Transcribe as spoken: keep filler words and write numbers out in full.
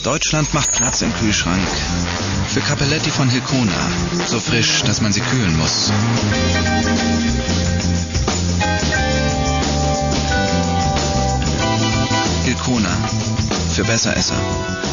Deutschland macht Platz im Kühlschrank. Für Cappelletti von Hilcona. So frisch, dass man sie kühlen muss. Hilcona. Für Besseresser.